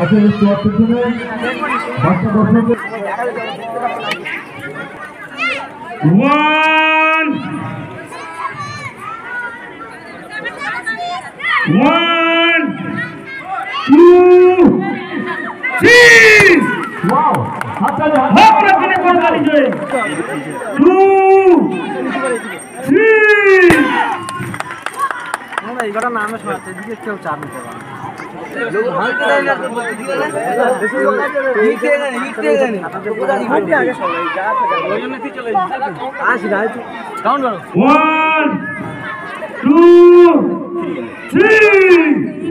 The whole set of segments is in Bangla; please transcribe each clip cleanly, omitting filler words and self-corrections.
মাঠের চুয়াত্তর জনের বাচ্চা দর্শক One, two, three. ওয়াও হাততালি আমরা কিনে কোন গাড়ি জয় 2 3 আমরা এইটা নামে শোনাতে দিকে কেউ চাপ নিতে পারে One, two, three.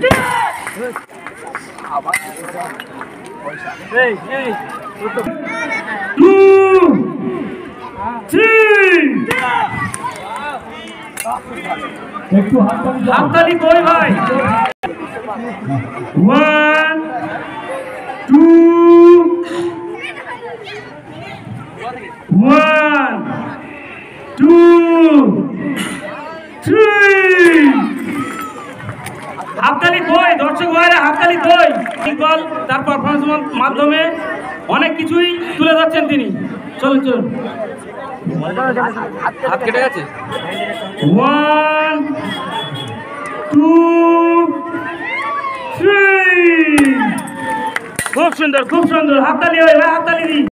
Two, three. একটু হাততালি দাও হাততালি কই ভাই 1 2 1 2 3 হাততালি কই দর্শক ভাইরা হাততালি কই ইকবাল তার পারফরম্যান্সের মাধ্যমে অনেক কিছুই তুলে যাচ্ছেন তিনি চলুন চলুন হাত কেটে গেছে 1 2 3 খুব সুন্দর হাততালি হয় হাততালি দিই